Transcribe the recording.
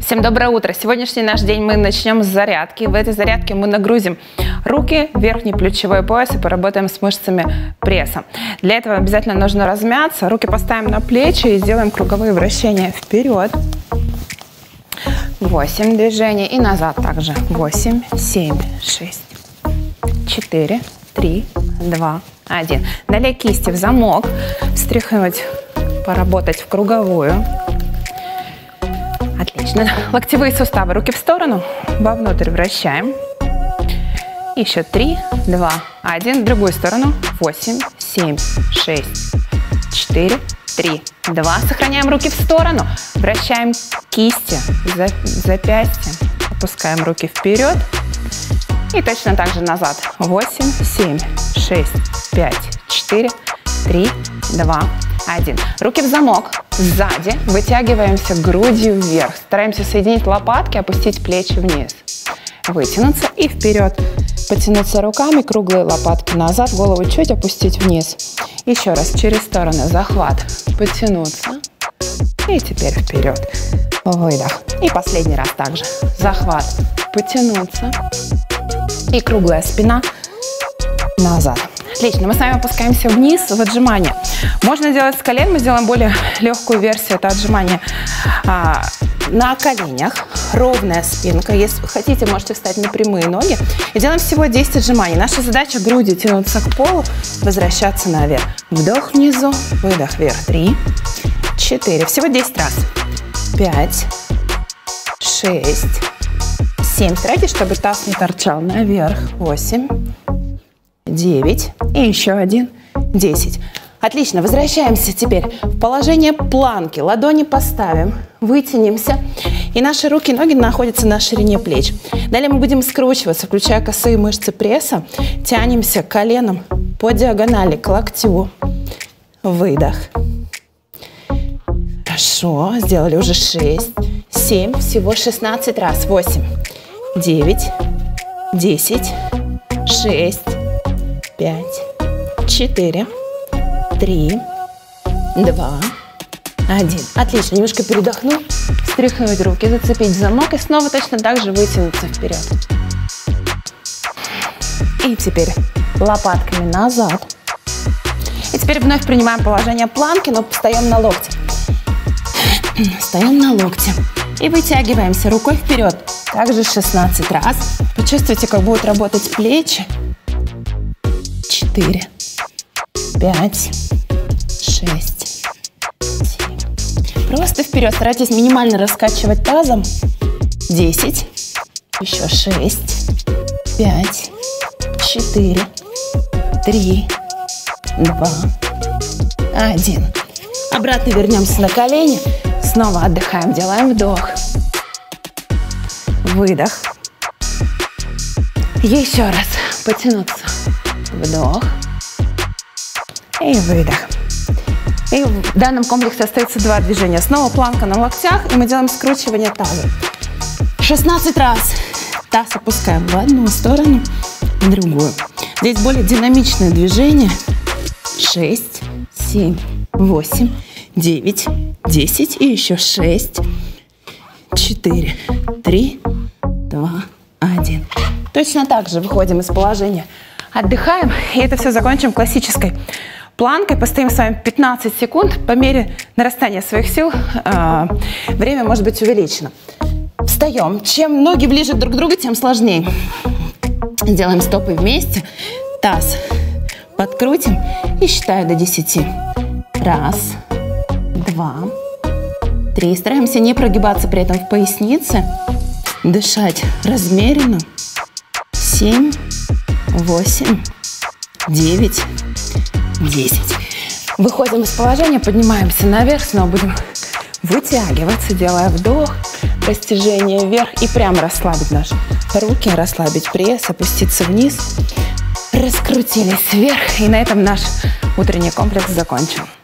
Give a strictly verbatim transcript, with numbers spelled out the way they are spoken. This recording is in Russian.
Всем доброе утро! Сегодняшний наш день мы начнем с зарядки. В этой зарядке мы нагрузим руки, верхний плечевой пояс и поработаем с мышцами пресса. Для этого обязательно нужно размяться. Руки поставим на плечи и сделаем круговые вращения вперед. восемь движений и назад также. восемь, семь, шесть, четыре, три, два, один. Далее кисти в замок. Встряхнуть, поработать в круговую. Отлично. Локтевые суставы, руки в сторону, вовнутрь вращаем. Еще три, два, один. В другую сторону. восемь, семь, шесть, четыре, три, два. Сохраняем руки в сторону. Вращаем кисти, запястья. Опускаем руки вперед. И точно так же назад. восемь, семь, шесть, пять, четыре, три, два, один. Руки в замок. Сзади вытягиваемся грудью вверх. Стараемся соединить лопатки, опустить плечи вниз. Вытянуться и вперед. Потянуться руками, круглые лопатки назад, голову чуть опустить вниз. Еще раз через стороны. Захват. Потянуться. И теперь вперед. Выдох. И последний раз также. Захват. Потянуться. И круглая спина назад. Отлично, мы с вами опускаемся вниз в отжимание. Можно делать с колен, мы сделаем более легкую версию, это отжимание а, на коленях, ровная спинка. Если вы хотите, можете встать на прямые ноги. И делаем всего десять отжиманий. Наша задача грудью тянуться к полу, возвращаться наверх. Вдох внизу, выдох вверх. Три, четыре, всего десять раз. Пять, шесть, семь. Старайтесь, чтобы таз не торчал наверх. Восемь. девять и еще один, десять. Отлично, возвращаемся теперь в положение планки. Ладони поставим, вытянемся. И наши руки и ноги находятся на ширине плеч. Далее мы будем скручиваться, включая косые мышцы пресса. Тянемся коленом по диагонали к локтю. Выдох. Хорошо, сделали уже шесть, семь, всего шестнадцать раз. восемь, девять, десять, шесть, пять, четыре, три, два, один. Отлично. Немножко передохну, встряхнуть руки, зацепить замок и снова точно так же вытянуться вперед. И теперь лопатками назад. И теперь вновь принимаем положение планки, но встаем на локте. Встаем на локте. И вытягиваемся рукой вперед. Также шестнадцать раз. Почувствуйте, как будут работать плечи. четыре, пять, шесть, семь. Просто вперед. Старайтесь минимально раскачивать тазом. десять, еще шесть, пять, четыре, три, два, один. Обратно вернемся на колени. Снова отдыхаем. Делаем вдох. Выдох. Еще раз. Потянуться. Вдох и выдох. И в данном комплексе остается два движения. Снова планка на локтях, и мы делаем скручивание таза. шестнадцать раз. Таз опускаем в одну сторону, в другую. Здесь более динамичное движение. шесть, семь, восемь, девять, десять и еще шесть, четыре, три, два, один. Точно так же выходим из положения. Отдыхаем, и это все закончим классической планкой. Постоим с вами пятнадцать секунд. По мере нарастания своих сил э, время может быть увеличено. Встаем. Чем ноги ближе друг к другу, тем сложнее. Делаем стопы вместе. Таз подкрутим и считаю до десяти. Раз, два, три. Стараемся не прогибаться при этом в пояснице. Дышать размеренно. Семь. восемь, девять, десять. Выходим из положения, поднимаемся наверх, снова будем вытягиваться, делая вдох, растяжение вверх и прямо расслабить наши руки, расслабить пресс, опуститься вниз, раскрутились вверх, и на этом наш утренний комплекс закончен.